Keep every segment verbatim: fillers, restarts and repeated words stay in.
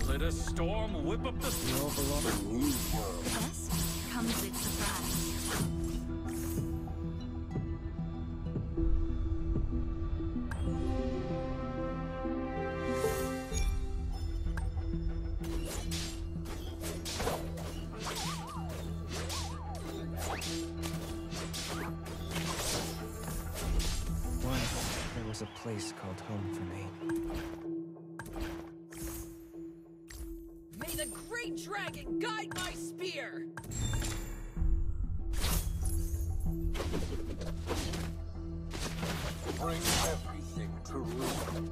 Let a storm whip up the snow below the new world. The best comes with surprise. Once, there was a place called home for me. May the great dragon guide my spear! Bring everything to ruin.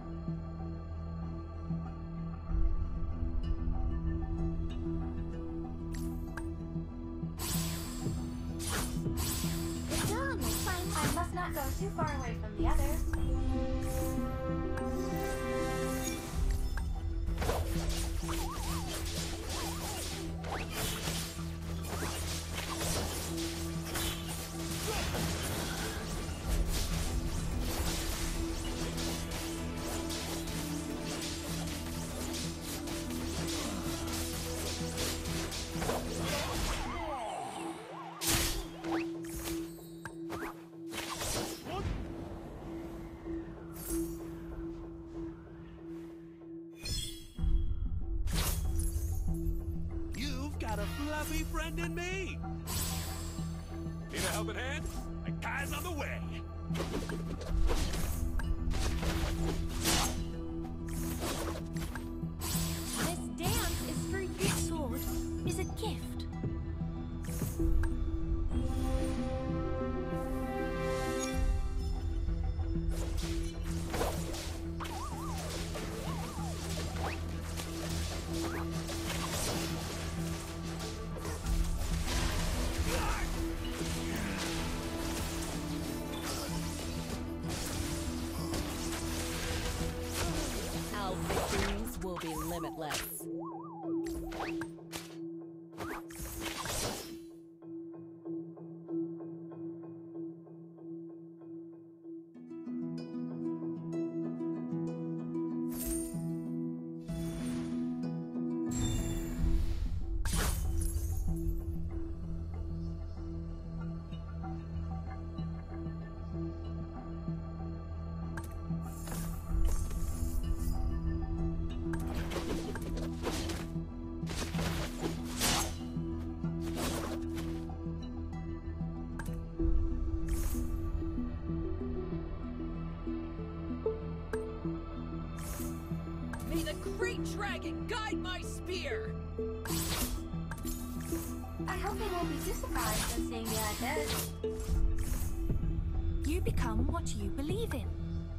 It's done. It's fine. I must not go too far away from the others. You've got a fluffy friend in me! Need a helping hand? A guy's on the way! This dance is for you. This sword is a gift. Our victories will be limitless. May the great dragon guide my spear! I hope they won't be too surprised when seeing me like this. You become what you believe in.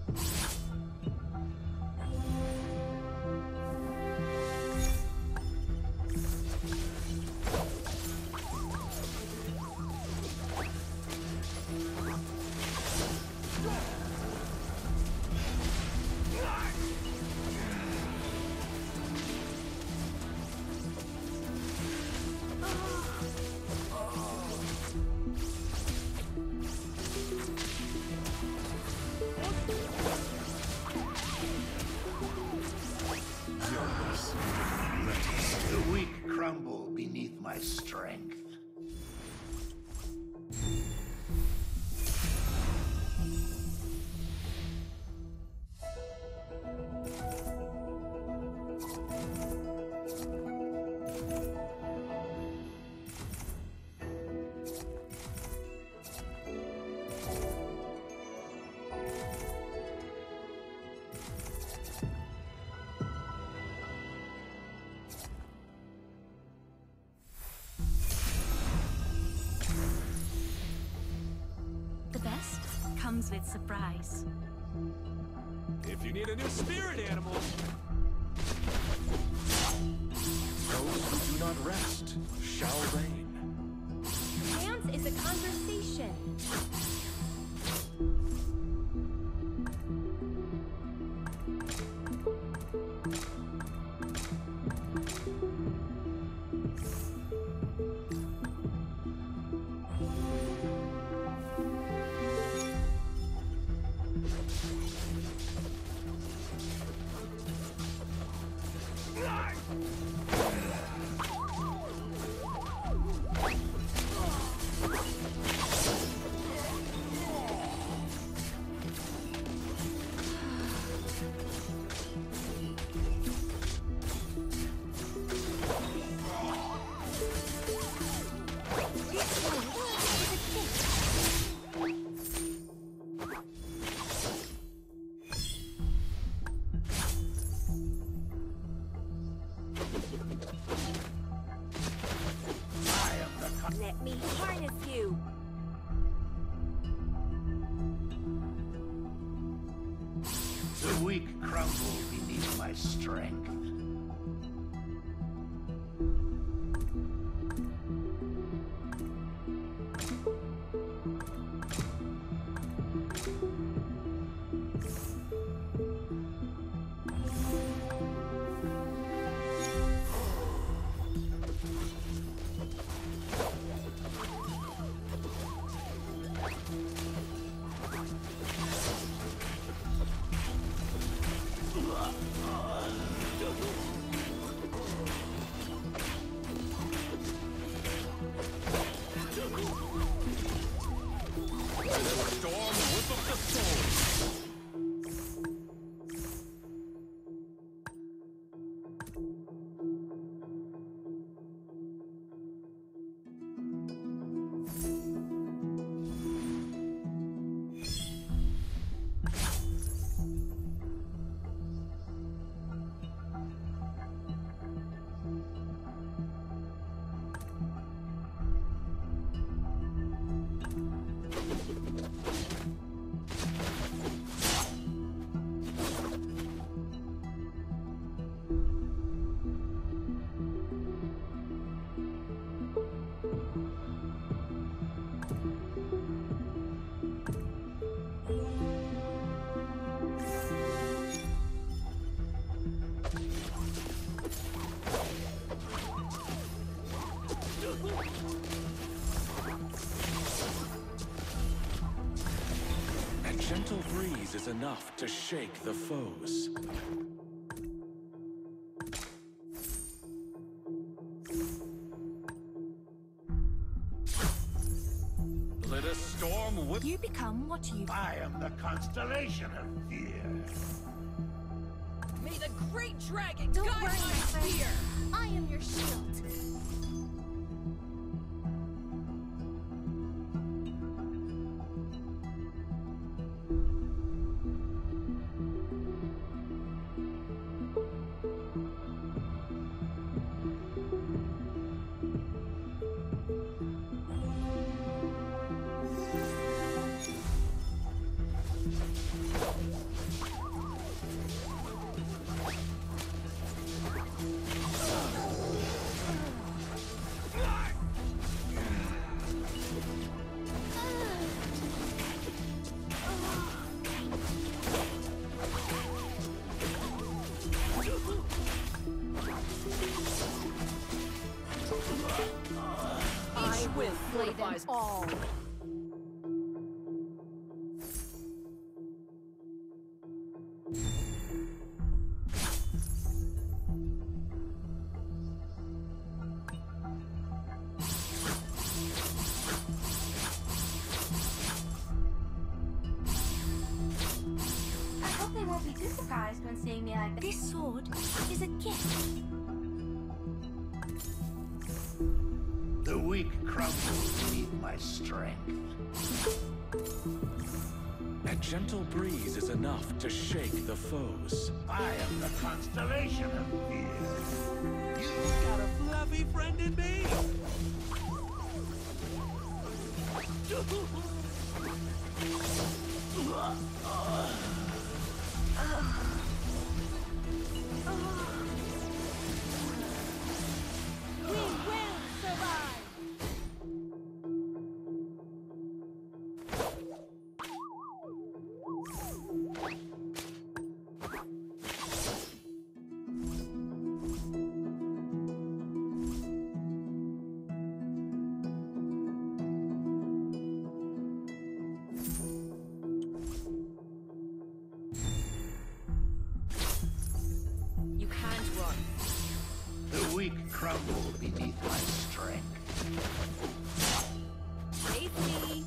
The weak crumble beneath my strength. The best comes with surprise. If you need a new spirit animal, those who do not rest shall reign. Dance is a conversation. Ah! I am the con- Let me harness you. The weak crumble beneath my strength. Storm whip up the sword. A gentle breeze is enough to shake the foes. Let a storm whip. You become what you... I am the constellation of fear. May the great dragon Don't guide worry, my my friend. spear! I am your shield. I will Slay them fortify all. I hope they won't be too surprised when seeing me like this. This sword is a gift. The weak crumble beneath my strength. A gentle breeze is enough to shake the foes. I am the constellation of fear. You've got a fluffy friend in me. We will survive. You can't run. The weak crumble beneath my strength. Save me!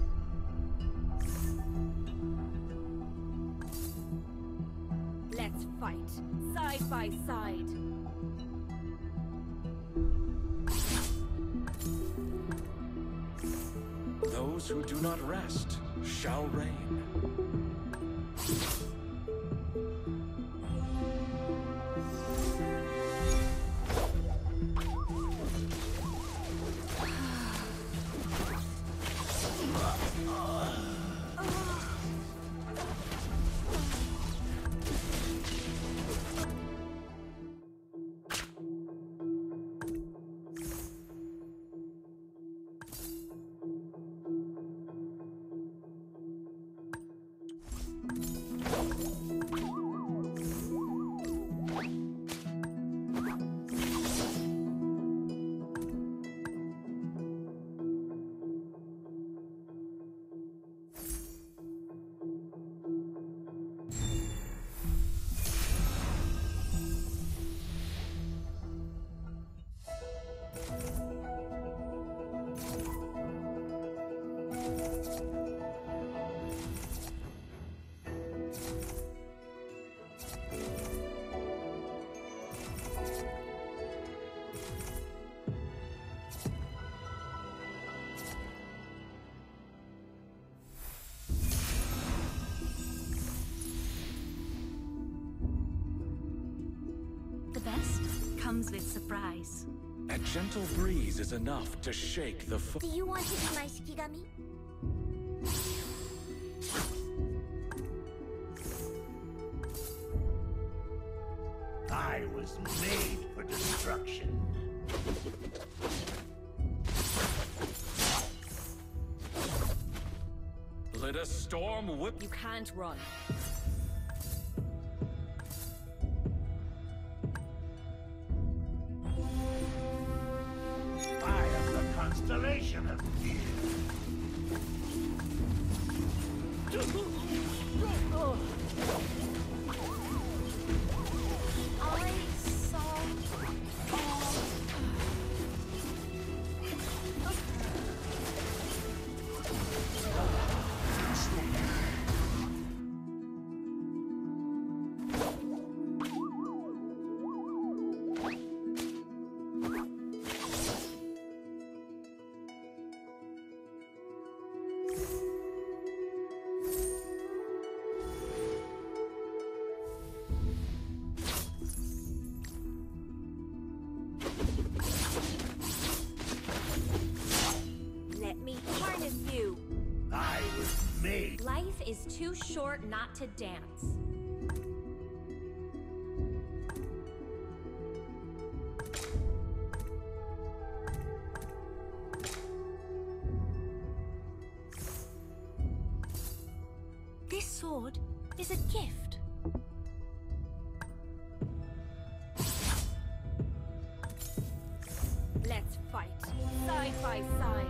Let's fight, side by side. Those who do not rest shall reign. The best comes with surprise. A gentle breeze is enough to shake the foe. Do you want to be my Shikigami? I was made for destruction. Let a storm whip. You can't run. I am the constellation of fear. I saw all. Let me harness you. I was made. Life is too short not to dance. This sword is a gift. Let's fight, side by side.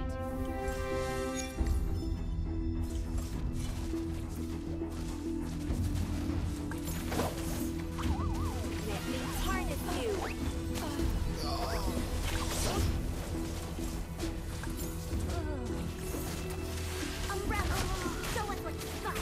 Let me harness you. Umbrella, show us what you got.